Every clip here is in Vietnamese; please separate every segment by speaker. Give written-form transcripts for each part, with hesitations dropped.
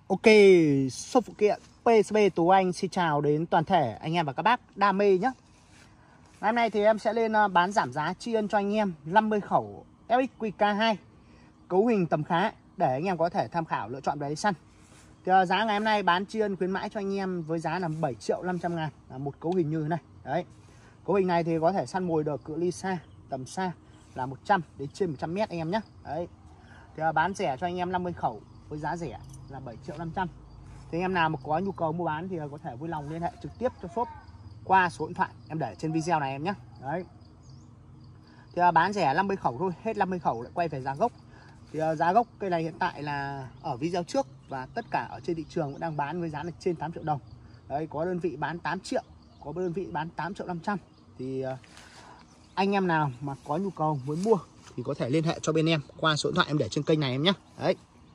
Speaker 1: Ok, shop phụ kiện PCB Tú Anh xin chào đến toàn thể anh em và các bác đam mê nhé. Ngày hôm nay thì em sẽ lên bán giảm giá tri ân cho anh em 50 khẩu FXQK2 cấu hình tầm khá để anh em có thể tham khảo lựa chọn vé săn. Thì giá ngày hôm nay bán tri ân khuyến mãi cho anh em với giá là 7.500.000 là một cấu hình như thế này. Đấy. Cấu hình này thì có thể săn mồi được cự ly xa, tầm xa là 100 đến trên 100 m anh em nhé. Đấy. Thì bán rẻ cho anh em 50 khẩu với giá rẻ là 7.500.000. Thì anh em nào mà có nhu cầu mua bán thì có thể vui lòng liên hệ trực tiếp cho shop qua số điện thoại em để trên video này em nhé. Đấy. Thì bán rẻ 50 khẩu thôi, hết 50 khẩu lại quay về giá gốc. Thì giá gốc cây này hiện tại là ở video trước và tất cả ở trên thị trường cũng đang bán với giá là trên 8 triệu đồng. Đấy, có đơn vị bán 8 triệu, có đơn vị bán 8.500.000. Thì anh em nào mà có nhu cầu muốn mua thì có thể liên hệ cho bên em qua số điện thoại em để trên kênh này em nhé. Đấy.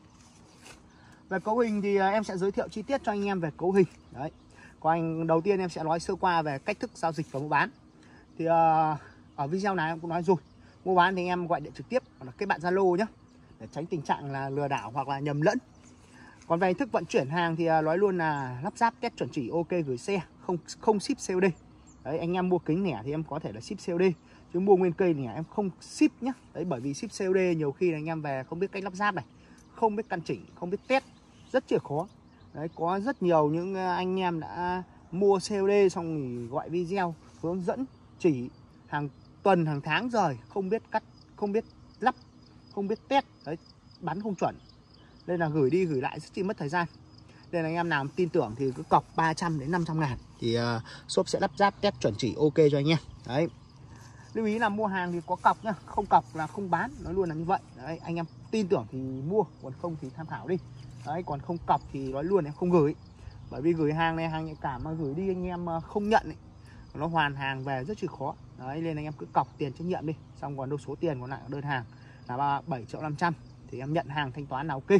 Speaker 1: Về cấu hình thì em sẽ giới thiệu chi tiết cho anh em về cấu hình. Đấy. Còn đầu tiên em sẽ nói sơ qua về cách thức giao dịch và mua bán. Thì ở video này em cũng nói rồi, mua bán thì anh em gọi điện trực tiếp hoặc là kết bạn Zalo nhé, để tránh tình trạng là lừa đảo hoặc là nhầm lẫn. Còn về hình thức vận chuyển hàng thì nói luôn là lắp ráp test chuẩn chỉ ok gửi xe, không ship COD. Đấy, anh em mua kính nẻ thì em có thể là ship COD, chứ mua nguyên cây nẻ em không ship nhé. Đấy, bởi vì ship COD nhiều khi là anh em về không biết cách lắp ráp này, không biết căn chỉnh, không biết test, rất là khó. Đấy, có rất nhiều những anh em đã mua COD xong thì gọi video hướng dẫn chỉ hàng tuần hàng tháng rồi không biết cắt, không biết lắp, không biết test. Đấy, bắn không chuẩn, nên là gửi đi gửi lại rất chi mất thời gian. Nên là anh em nào tin tưởng thì cứ cọc 300 đến 500.000 thì shop sẽ lắp ráp test chuẩn chỉ ok cho anh em. Đấy, lưu ý là mua hàng thì có cọc nhá, không cọc là không bán, nói luôn là như vậy. Đấy, anh em tin tưởng thì mua, còn không thì tham khảo đi. Đấy, còn không cọc thì nói luôn em không gửi, bởi vì gửi hàng này hàng nhạy cảm, mà gửi đi anh em không nhận ấy, nó hoàn hàng về rất là khó. Đấy, nên anh em cứ cọc tiền trách nhiệm đi, xong còn đâu số tiền còn lại đơn hàng là 7.500.000 thì em nhận hàng thanh toán là ok.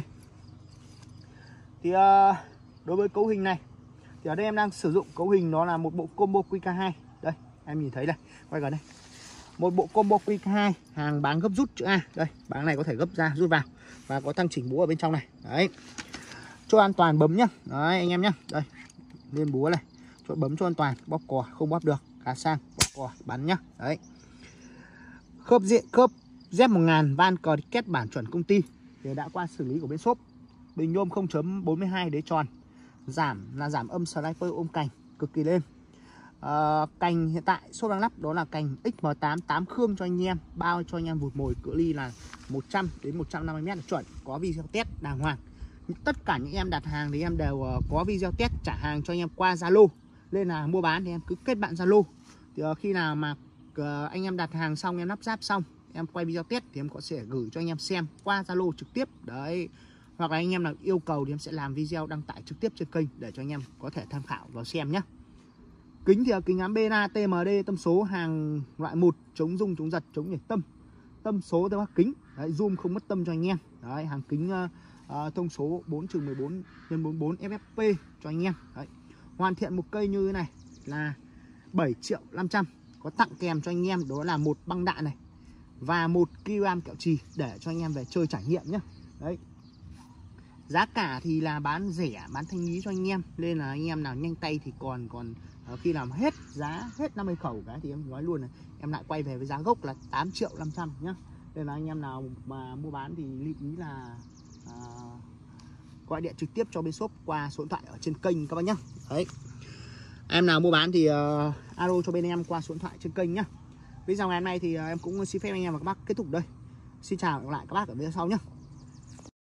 Speaker 1: Thì đối với cấu hình này thì ở đây em đang sử dụng cấu hình nó là một bộ combo QK2. Đây em nhìn thấy đây, quay gần đây, một bộ combo QK2 hàng bán gấp rút chữ A. Đây, bán này có thể gấp ra rút vào và có tăng chỉnh búa ở bên trong này. Đấy, cho an toàn bấm nhá. Đấy anh em nhá, đây lên búa này, cho bấm cho an toàn, bóp cò không bóp được, cá sang bóp cò bắn nhá. Đấy, khớp diện khớp Z1000 van cờ kết bản chuẩn công ty thì đã qua xử lý của bên shop. Bình nhôm 0.42 đế tròn, giảm là giảm âm sniper ôm cành cực kỳ lên. Cành hiện tại shop đang lắp đó là cành XM8 8 khương cho anh em, bao cho anh em vụt mồi cự ly là 100 đến 150 m là chuẩn, có video test đàng hoàng. Tất cả những em đặt hàng thì em đều có video test trả hàng cho anh em qua Zalo, nên là mua bán thì em cứ kết bạn Zalo. Thì khi nào mà anh em đặt hàng xong, em lắp ráp xong, em quay video test thì em có sẽ gửi cho anh em xem qua Zalo trực tiếp. Đấy, hoặc là anh em nào yêu cầu thì em sẽ làm video đăng tải trực tiếp trên kênh để cho anh em có thể tham khảo và xem nhé. Kính thì kính ám BNA TMD tâm số hàng loại 1, chống rung chống giật chống nhảy tâm, tâm số theo bác kính. Đấy, zoom không mất tâm cho anh em. Đấy, hàng kính thông số 4/14x44 FFP cho anh em. Đấy, hoàn thiện một cây như thế này là 7.500.000. Có tặng kèm cho anh em đó là một băng đạn này và 1 kg kẹo chì để cho anh em về chơi trải nghiệm nhé. Đấy, giá cả thì là bán rẻ, bán thanh lý cho anh em, nên là anh em nào nhanh tay thì còn khi làm hết giá, hết 50 khẩu cái thì em nói luôn là em lại quay về với giá gốc là 8.500.000 nhá. Nên là anh em nào mà mua bán thì lưu ý là gọi điện trực tiếp cho bên shop qua số điện thoại ở trên kênh các bác nhá. Đấy, em nào mua bán thì alo cho bên em qua số điện thoại trên kênh nhá. Video ngày hôm nay thì em cũng xin phép anh em và các bác kết thúc đây. Xin chào và hẹn gặp lại các bác ở video sau nhé.